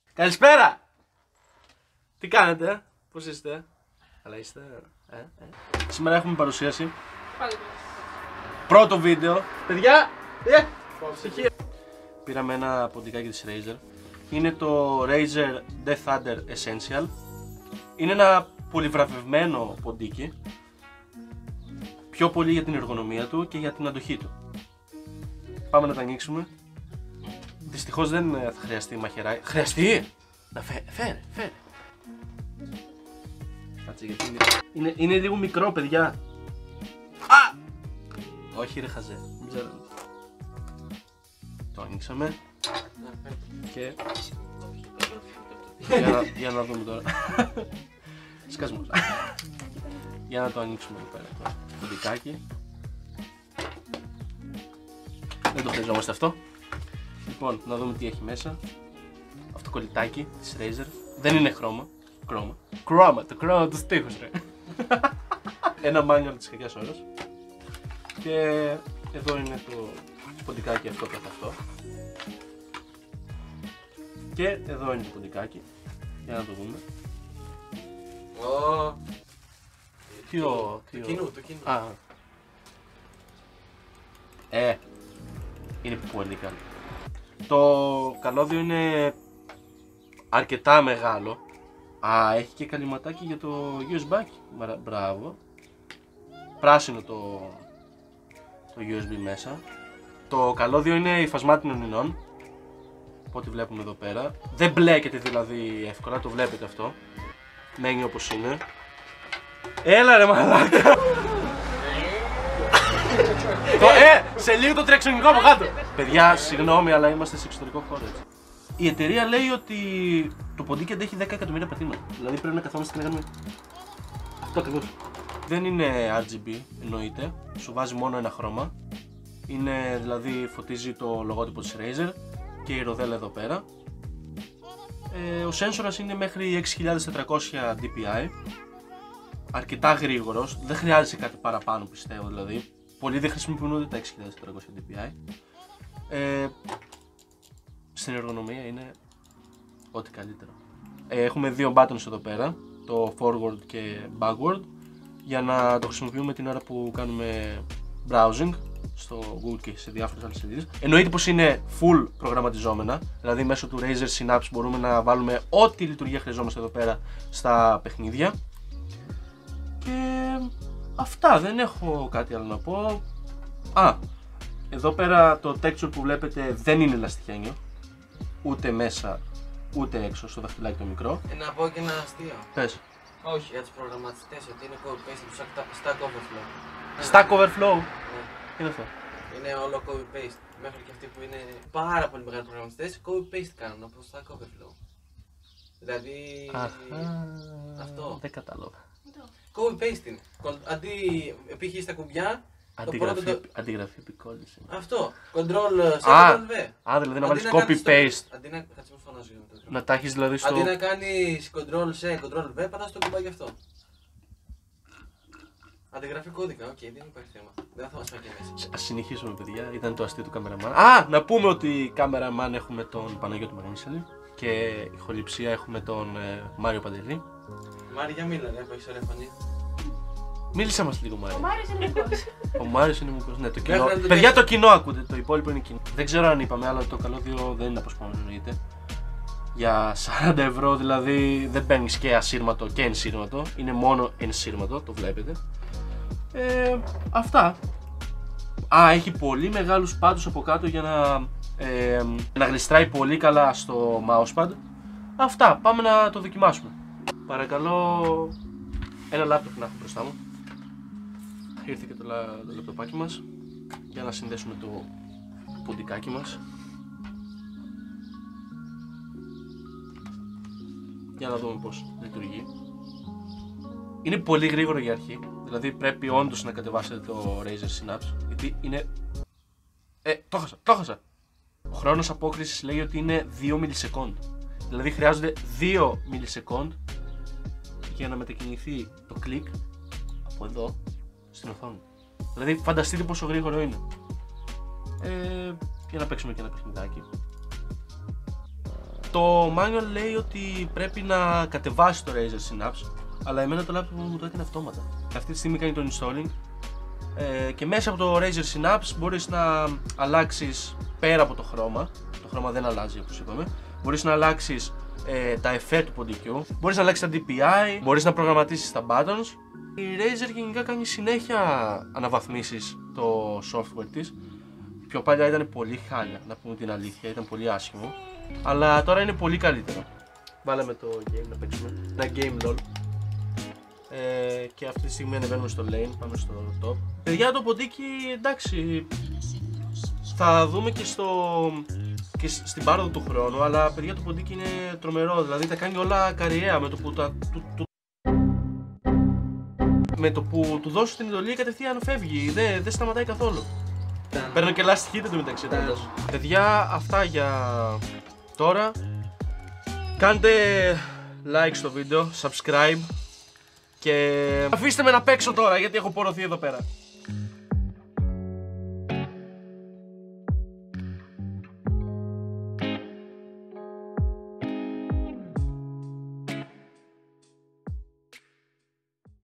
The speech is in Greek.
Καλησπέρα! Τι κάνετε, πώς είστε? Καλά είστε? Σήμερα έχουμε παρουσίαση. Πρώτο βίντεο. Παιδιά! Πήραμε ένα ποντικάκι της Razer. Είναι το Razer Death Adder Essential. Είναι ένα πολυβραβευμένο ποντίκι. Πιο πολύ για την εργονομία του και για την αντοχή του. Πάμε να τα ανοίξουμε. Δυστυχώς δεν θα χρειαστεί μαχαιράκι. Χρειαστεί! Να φέρε. Κάτσε γιατί είναι λίγο μικρό, παιδιά. Α! Όχι ρε χαζέ, μην ξέρω. Το ανοίξαμε. Και... για να δούμε τώρα. Σκασμός. Για να το ανοίξουμε εδώ πέρα το ποντικάκι. Δεν το χρειαζόμαστε αυτό. Λοιπόν, να δούμε τι έχει μέσα. Αυτό κολλητάκι της Razer. Δεν είναι χρώμα. Το χρώμα του στίχους ρε. Ένα manual της κακιάς ώρας. Και εδώ είναι το ποντικάκι αυτό καθ' αυτό. Και εδώ είναι το ποντικάκι. Για να το δούμε. Το κοινού. Α. Είναι πολύ καλό. Το καλώδιο είναι αρκετά μεγάλο. Α, έχει και καλυματάκι για το USB. Μπράβο. Πράσινο το USB μέσα. Το καλώδιο είναι υφασμάτινων ινών. Από ό,τι βλέπουμε εδώ πέρα. Δεν μπλέκεται δηλαδή εύκολα, το βλέπετε αυτό. Μένει όπως είναι. Έλα ρε μαλάκα! Σε λίγο το τρεξονικό από κάτω! Παιδιά, συγγνώμη, αλλά είμαστε σε εξωτερικό χώρο έτσι. Η εταιρεία λέει ότι το ποντίκι αντέχει 10 εκατομμύρια πατήματα. Δηλαδή πρέπει να καθόμαστε και να κάνουμε αυτό ακριβώς. Δεν είναι RGB, εννοείται. Σου βάζει μόνο ένα χρώμα. Είναι δηλαδή φωτίζει το λογότυπο της Razer και η ροδέλα εδώ πέρα. Ο σένσορας είναι μέχρι 6400 dpi. Αρκετά γρήγορος, δεν χρειάζεται κάτι παραπάνω πιστεύω δηλαδή. Πολλοί δεν χρησιμοποιούν τα 6400 dpi. Στην εργονομία είναι ό,τι καλύτερο. Έχουμε δύο buttons εδώ πέρα, το forward και backward, για να το χρησιμοποιούμε την ώρα που κάνουμε browsing στο Google και σε διάφορες άλλες σελίδες. Εννοείται πως είναι full προγραμματιζόμενα, δηλαδή μέσω του Razer Synapse μπορούμε να βάλουμε ό,τι λειτουργία χρειαζόμαστε εδώ πέρα στα παιχνίδια. Και αυτά, δεν έχω κάτι άλλο να πω. Α, εδώ πέρα το texture που βλέπετε δεν είναι λαστιχένιο. Ούτε μέσα, ούτε έξω στο δαχτυλάκι το μικρό. Να πω και ένα αστείο. Πες. Όχι, για τους προγραμματιστές, ότι είναι copy-paste του Stack Overflow. Stack Overflow. Ναι. Είναι αυτό. Είναι όλο copy-paste. Μέχρι και αυτοί που είναι πάρα πολύ μεγάλοι προγραμματιστές, copy-paste κάνουν από το Stack Overflow. Δηλαδή... αυτό. Δεν κατάλαβα. Copy-paste είναι. Αντί π.χ. στα κουμπιά, Αντιγραφή επικόλληση. Αυτό. Control-C, Control-V. Δηλαδή να βάλεις copy-paste. Αντί να... Κάτσε μου φωνάζω. Να τα έχεις δηλαδή στο... Αντί να κάνεις Control-C, Control-V, πατάς το κουμπάκι αυτό. Αντιγραφή κώδικα, οκ, δεν υπάρχει θέμα. Δεν θα μας πάει και μέσα. Ας συνεχίσουμε παιδιά, ήταν το αστείο του καμεραμάν. Α, να πούμε ότι καμεραμάν έχουμε τον Παναγιώτη Μαγνήσαλη και ηχοληψία έχουμε τον Μάριο Παντελή. Μάρη, για μίλα, που έχεις ωραία φωνή. Μίλησέ μας λίγο Μάριο. Ο Μάριος είναι μικρός. Ο Μάριος είναι μικρός, ναι, το κοινό. Παιδιά, το κοινό ακούτε, το υπόλοιπο είναι κοινό. Δεν ξέρω αν είπαμε, αλλά το καλώδιο δεν είναι αποσπόμενο, εννοείται. Για 40 ευρώ δηλαδή δεν παίρνεις και ασύρματο και ενσύρματο, είναι μόνο ενσύρματο, το βλέπετε. Αυτά. Α, έχει πολύ μεγάλους πάτους από κάτω για να γλιστράει πολύ καλά στο mousepad. Αυτά, πάμε να το δοκιμάσουμε. Παρακαλώ ένα λάπτοπ να έχω μπροστά μου. Ήρθε και το λαπτοπάκι μας για να συνδέσουμε το ποντικάκι μας. Για να δούμε πώς λειτουργεί. Είναι πολύ γρήγορο για αρχή, δηλαδή πρέπει όντως να κατεβάσετε το Razer Synapse, γιατί είναι... το χάσα! Ο χρόνος απόκρισης λέει ότι είναι 2 μιλισεκόντ. Δηλαδή χρειάζονται 2 μιλισεκόντ για να μετακινηθεί το κλικ από εδώ στην οθόνη. Δηλαδή φανταστείτε πόσο γρήγορο είναι. Για να παίξουμε και ένα παιχνιδάκι. Το manual λέει ότι πρέπει να κατεβάσει το Razer Synapse, αλλά εμένα το laptop μου το έκανε αυτόματα. Αυτή τη στιγμή κάνει το installing και μέσα από το Razer Synapse μπορείς να αλλάξεις πέρα από το χρώμα. Το χρώμα δεν αλλάζει όπως είπαμε. Μπορείς να αλλάξεις τα εφέ του ποντικού, μπορείς να αλλάξεις τα DPI, μπορείς να προγραμματίσεις τα buttons. Η Razer γενικά κάνει συνέχεια αναβαθμίσεις το software της. Πιο παλιά ήταν πολύ χάλια, να πούμε την αλήθεια, ήταν πολύ άσχημο. Αλλά τώρα είναι πολύ καλύτερο. Βάλαμε το game να παίξουμε, ένα game LOL. Και αυτή τη στιγμή ανεβαίνουμε στο lane, πάμε στο top. Παιδιά, το ποντίκι, εντάξει, θα δούμε και στην πάροδο του χρόνου, αλλά παιδιά, το ποντίκι είναι τρομερό, δηλαδή τα κάνει όλα καριέα με το που του δώσω την εντολή κατευθείαν φεύγει, δεν σταματάει καθόλου. Παίρνω και last hit μεταξύ τέλος. Παιδιά, αυτά για τώρα. Κάντε like στο βίντεο, subscribe και αφήστε με να παίξω τώρα γιατί έχω πορωθεί εδώ πέρα.